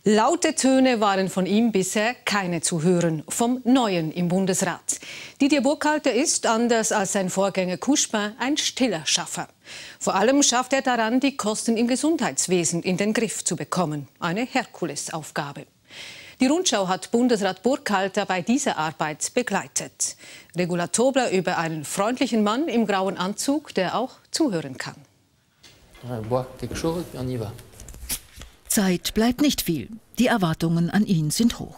Laute Töne waren von ihm bisher keine zu hören, vom Neuen im Bundesrat. Didier Burkhalter ist, anders als sein Vorgänger Kouchner, ein stiller Schaffer. Vor allem schafft er daran, die Kosten im Gesundheitswesen in den Griff zu bekommen. Eine Herkulesaufgabe. Die Rundschau hat Bundesrat Burkhalter bei dieser Arbeit begleitet. Regula Tobler über einen freundlichen Mann im grauen Anzug, der auch zuhören kann. Zeit bleibt nicht viel. Die Erwartungen an ihn sind hoch.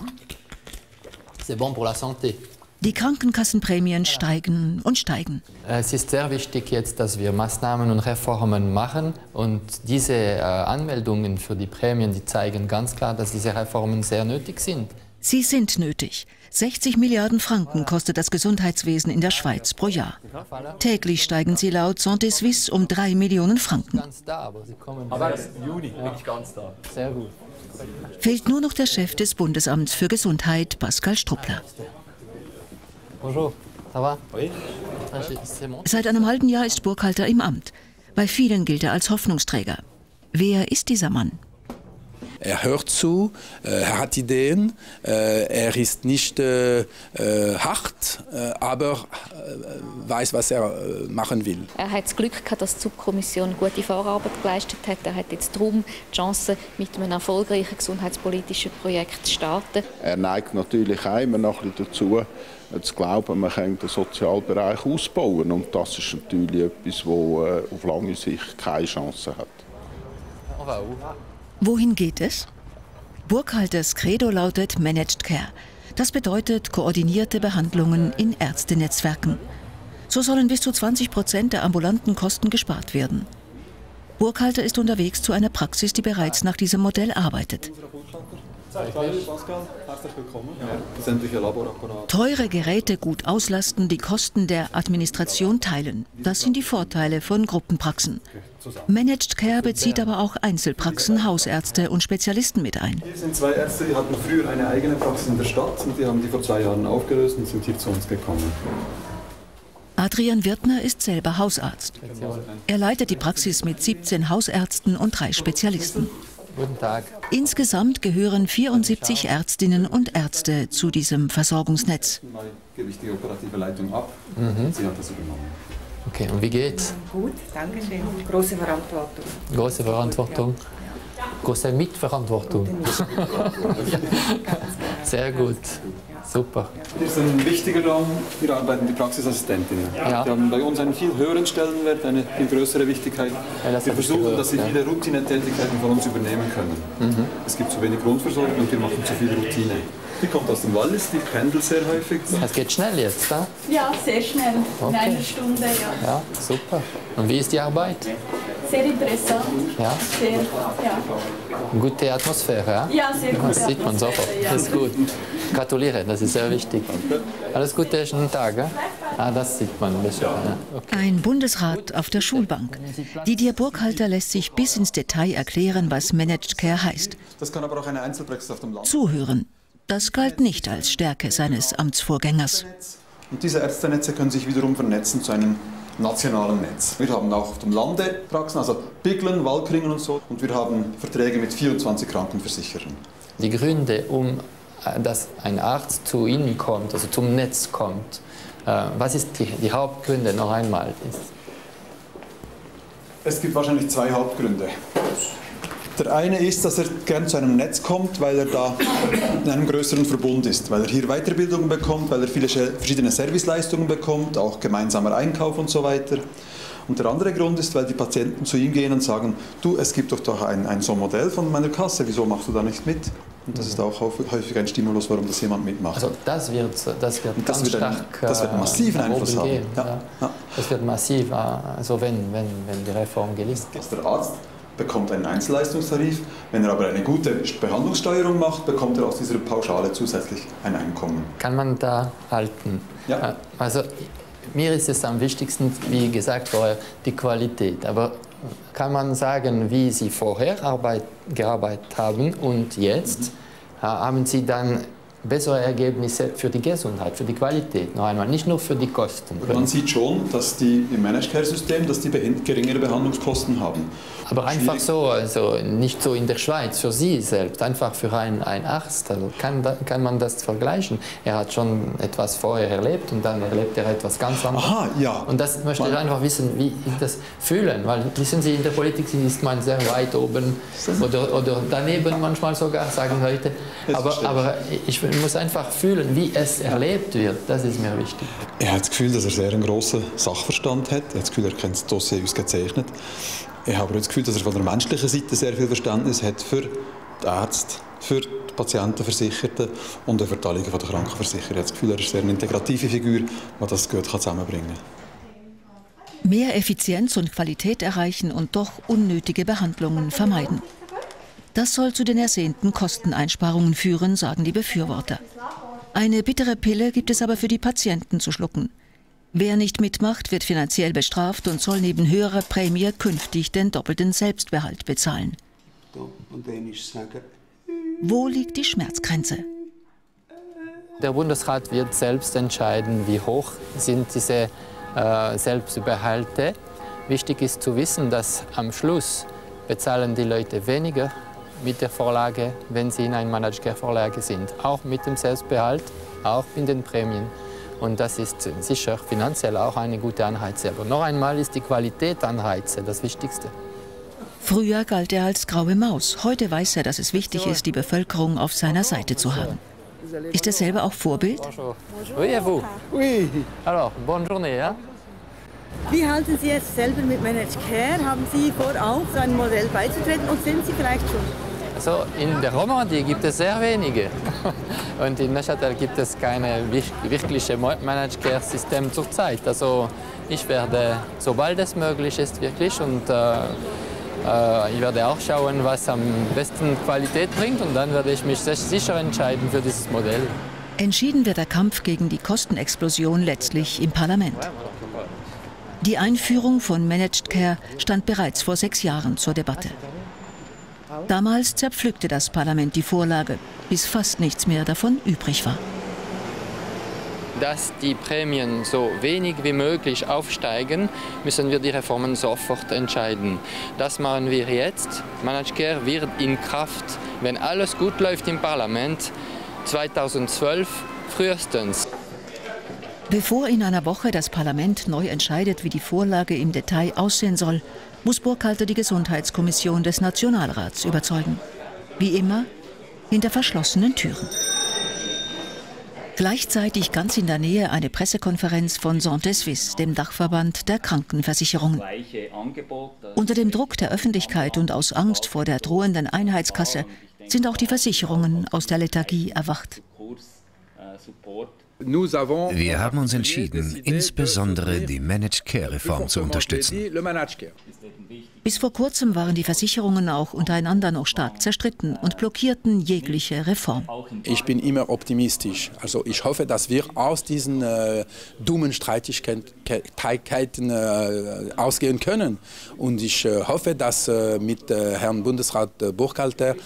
Die Krankenkassenprämien steigen und steigen. Es ist sehr wichtig jetzt, dass wir Maßnahmen und Reformen machen. Und diese Anmeldungen für die Prämien, die zeigen ganz klar, dass diese Reformen sehr nötig sind. Sie sind nötig. 60 Milliarden Franken kostet das Gesundheitswesen in der Schweiz pro Jahr. Täglich steigen sie laut Santé Suisse um 3 Millionen Franken. Aber Juni bin ich ganz da. Sehr gut. Fehlt nur noch der Chef des Bundesamts für Gesundheit, Pascal Struppler. Bonjour, ça va? Seit einem halben Jahr ist Burkhalter im Amt. Bei vielen gilt er als Hoffnungsträger. Wer ist dieser Mann? Er hört zu, er hat Ideen, er ist nicht hart, aber weiß, was er machen will. Er hat das Glück gehabt, dass die Subkommission gute Vorarbeit geleistet hat. Er hat jetzt darum die Chance, mit einem erfolgreichen gesundheitspolitischen Projekt zu starten. Er neigt natürlich auch immer noch ein bisschen dazu, zu glauben, man kann den Sozialbereich ausbauen. Und das ist natürlich etwas, das auf lange Sicht keine Chance hat. Wohin geht es? Burkhalters Credo lautet Managed Care. Das bedeutet koordinierte Behandlungen in Ärztenetzwerken. So sollen bis zu 20% der ambulanten Kosten gespart werden. Burkhalter ist unterwegs zu einer Praxis, die bereits nach diesem Modell arbeitet. Teure Geräte gut auslasten, die Kosten der Administration teilen. Das sind die Vorteile von Gruppenpraxen. Managed Care bezieht aber auch Einzelpraxen, Hausärzte und Spezialisten mit ein. Hier sind zwei Ärzte, die hatten früher eine eigene Praxis in der Stadt und die haben die vor 2 Jahren aufgelöst und sind hier zu uns gekommen. Adrian Wirtner ist selber Hausarzt. Er leitet die Praxis mit 17 Hausärzten und 3 Spezialisten. Guten Tag. Insgesamt gehören 74 Ärztinnen und Ärzte zu diesem Versorgungsnetz. Gebe ich die operative Leitung ab. Sie hat das übernommen. Okay, und wie geht's? Gut, danke schön. Große Verantwortung. Große Verantwortung. Große Mitverantwortung. Ja. Sehr gut. Super. Hier ist ein wichtiger Raum. Hier arbeiten die Praxisassistentinnen. Ja. Die haben bei uns einen viel höheren Stellenwert, eine viel größere Wichtigkeit. Wir versuchen, dass sie viele Routinetätigkeiten von uns übernehmen können. Es gibt zu wenig Grundversorgung und wir machen zu viel Routine. Die kommt aus dem Wallis, die pendelt sehr häufig. Es geht schnell jetzt, da? Ja, sehr schnell. Okay. In einer Stunde, ja. Ja, super. Und wie ist die Arbeit? Sehr interessant. Ja? Sehr, ja. Gute Atmosphäre, ja? Ja, sehr gut. Das sieht man sofort. Ja. Das ist gut. Gratuliere, das ist sehr wichtig. Alles Gute, schönen Tag. Ja? Ah, das sieht man. Ja. Okay. Ein Bundesrat auf der Schulbank. Didier Burkhalter lässt sich bis ins Detail erklären, was Managed Care heißt. Das kann aber auch eine Einzelpraxis auf dem Land. Zuhören. Das galt nicht als Stärke seines Amtsvorgängers. Und diese Ärztenetze können sich wiederum vernetzen zu einem nationalen Netz. Wir haben auch auf dem Lande Praxen, also Biglen, Walkringen und so. Und wir haben Verträge mit 24 Krankenversicherern. Die Gründe, dass ein Arzt zu Ihnen kommt, also zum Netz kommt, was ist die Hauptgründe noch einmal? Es gibt wahrscheinlich 2 Hauptgründe. Der eine ist, dass er gern zu einem Netz kommt, weil er da in einem größeren Verbund ist, weil er hier Weiterbildung bekommt, weil er viele verschiedene Serviceleistungen bekommt, auch gemeinsamer Einkauf und so weiter. Und der andere Grund ist, weil die Patienten zu ihm gehen und sagen, du, es gibt doch ein so ein Modell von meiner Kasse, wieso machst du da nicht mit? Und das ist auch häufig ein Stimulus, warum das jemand mitmacht. Also das wird ganz stark das wird massiven Einfluss haben. Ja. Ja. Das wird massiv, also wenn die Reform gelingt. Der Arzt bekommt einen Einzelleistungstarif. Wenn er aber eine gute Behandlungssteuerung macht, bekommt er aus dieser Pauschale zusätzlich ein Einkommen. Kann man da halten? Ja. Also mir ist es am wichtigsten, wie gesagt vorher, die Qualität. Aber kann man sagen, wie Sie vorher gearbeitet haben und jetzt? Haben Sie dann bessere Ergebnisse für die Gesundheit, für die Qualität, noch einmal, nicht nur für die Kosten. Man sieht schon, dass die im Managed Care System, dass die geringere Behandlungskosten haben. Aber einfach so, also nicht so in der Schweiz, für Sie selbst, einfach für einen Arzt, also kann man das vergleichen. Er hat schon etwas vorher erlebt und dann erlebt er etwas ganz anderes. Aha, ja. Und das möchte ich einfach wissen, wie ich das fühlen, weil wissen Sie, in der Politik ist man sehr weit oben oder daneben manchmal sogar, sagen Leute. Aber ich muss einfach fühlen, wie es erlebt wird. Das ist mir wichtig. Er hat das Gefühl, dass er sehr einen grossen Sachverstand hat. Er hat das Gefühl, er kennt das Dossier ausgezeichnet. Ich habe aber das Gefühl, dass er von der menschlichen Seite sehr viel Verständnis hat für die Ärzte, für die Patientenversicherten und auch für die Anliegen der Krankenversicherer. Ich habe das Gefühl, er ist eine sehr integrative Figur, die das gut zusammenbringen kann. Mehr Effizienz und Qualität erreichen und doch unnötige Behandlungen vermeiden. Das soll zu den ersehnten Kosteneinsparungen führen, sagen die Befürworter. Eine bittere Pille gibt es aber für die Patienten zu schlucken. Wer nicht mitmacht, wird finanziell bestraft und soll neben höherer Prämie künftig den doppelten Selbstbehalt bezahlen. Wo liegt die Schmerzgrenze? Der Bundesrat wird selbst entscheiden, wie hoch sind diese Selbstbehalte. Wichtig ist zu wissen, dass am Schluss bezahlen die Leute weniger mit der Vorlage, wenn sie in einer Managed Care Vorlage sind. Auch mit dem Selbstbehalt, auch in den Prämien. Und das ist sicher finanziell auch eine gute Anreize. Aber noch einmal ist die Qualität Anreize das Wichtigste. Früher galt er als graue Maus. Heute weiß er, dass es wichtig ist, die Bevölkerung auf seiner Seite zu haben. Ist er selber auch Vorbild? Bonjour. Oui, et vous? Oui. Alors, bonne journée. Ja? Wie halten Sie es selber mit Managed Care? Haben Sie vor, auch so ein Modell beizutreten und sind Sie vielleicht schon? Also in der Romandie gibt es sehr wenige. Und in Neuchâtel gibt es kein wirkliches Managed Care System zurzeit. Also ich werde, sobald es möglich ist, wirklich, und ich werde auch schauen, was am besten Qualität bringt, und dann werde ich mich sicher entscheiden für dieses Modell. Entschieden wird der Kampf gegen die Kostenexplosion letztlich im Parlament. Die Einführung von Managed Care stand bereits vor 6 Jahren zur Debatte. Damals zerpflückte das Parlament die Vorlage, bis fast nichts mehr davon übrig war. Dass die Prämien so wenig wie möglich aufsteigen, müssen wir die Reformen sofort entscheiden. Das machen wir jetzt. Managed Care wird in Kraft, wenn alles gut läuft im Parlament, 2012 frühestens. Bevor in einer Woche das Parlament neu entscheidet, wie die Vorlage im Detail aussehen soll, muss Burkhalter die Gesundheitskommission des Nationalrats überzeugen. Wie immer hinter verschlossenen Türen. Gleichzeitig ganz in der Nähe eine Pressekonferenz von Santé Suisse, dem Dachverband der Krankenversicherungen. Unter dem Druck der Öffentlichkeit und aus Angst vor der drohenden Einheitskasse sind auch die Versicherungen aus der Lethargie erwacht. Wir haben uns entschieden, insbesondere die Managed Care Reform zu unterstützen. Bis vor kurzem waren die Versicherungen auch untereinander noch stark zerstritten und blockierten jegliche Reform. Ich bin immer optimistisch. Also ich hoffe, dass wir aus diesen dummen Streitigkeiten ausgehen können. Und ich hoffe, dass mit Herrn Bundesrat Burkhalter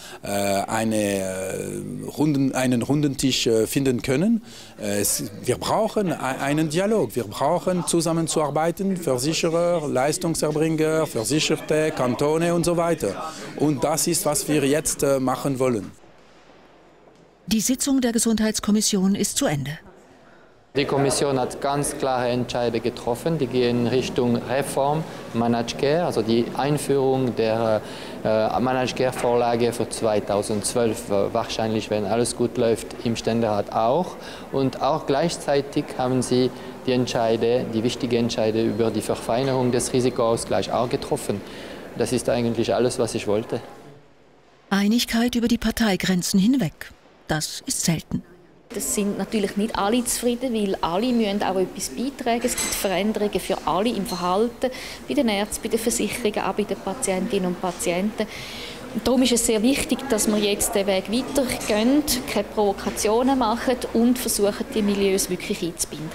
einen runden Tisch finden können. Wir brauchen einen Dialog. Wir brauchen zusammenzuarbeiten, Versicherer, Leistungserbringer, Versicherte, Kantone und so weiter. Und das ist, was wir jetzt machen wollen. Die Sitzung der Gesundheitskommission ist zu Ende. Die Kommission hat ganz klare Entscheidungen getroffen, die gehen in Richtung Reform Managed Care, also die Einführung der Managed Care Vorlage für 2012, wahrscheinlich, wenn alles gut läuft, im Ständerat auch. Und auch gleichzeitig haben sie die wichtige Entscheidung über die Verfeinerung des Risikoausgleichs auch getroffen. Das ist eigentlich alles, was ich wollte. Einigkeit über die Parteigrenzen hinweg, das ist selten. Es sind natürlich nicht alle zufrieden, weil alle müssen auch etwas beitragen. Es gibt Veränderungen für alle im Verhalten, bei den Ärzten, bei den Versicherungen, auch bei den Patientinnen und Patienten. Und darum ist es sehr wichtig, dass wir jetzt den Weg weitergehen, keine Provokationen machen und versuchen, die Milieus wirklich einzubinden.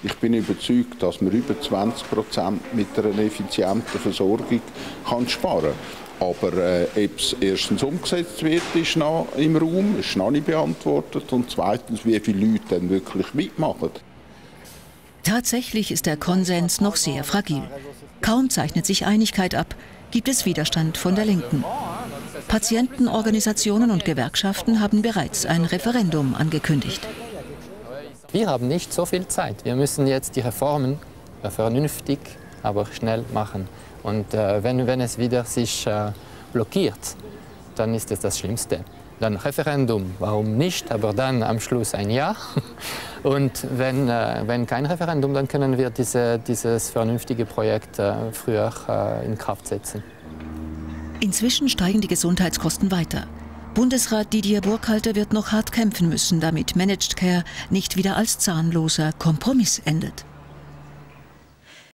Ich bin überzeugt, dass man über 20% mit einer effizienten Versorgung sparen kann. Aber ob es erstens umgesetzt wird, ist noch im Raum, ist noch nicht beantwortet. Und zweitens, wie viele Leute dann wirklich mitmachen. Tatsächlich ist der Konsens noch sehr fragil. Kaum zeichnet sich Einigkeit ab, gibt es Widerstand von der Linken. Patientenorganisationen und Gewerkschaften haben bereits ein Referendum angekündigt. Wir haben nicht so viel Zeit. Wir müssen jetzt die Reformen vernünftig, aber schnell machen. Und wenn es wieder sich blockiert, dann ist es das Schlimmste. Dann Referendum, warum nicht, aber dann am Schluss ein Ja. Und wenn kein Referendum, dann können wir dieses vernünftige Projekt früher in Kraft setzen. Inzwischen steigen die Gesundheitskosten weiter. Bundesrat Didier Burkhalter wird noch hart kämpfen müssen, damit Managed Care nicht wieder als zahnloser Kompromiss endet.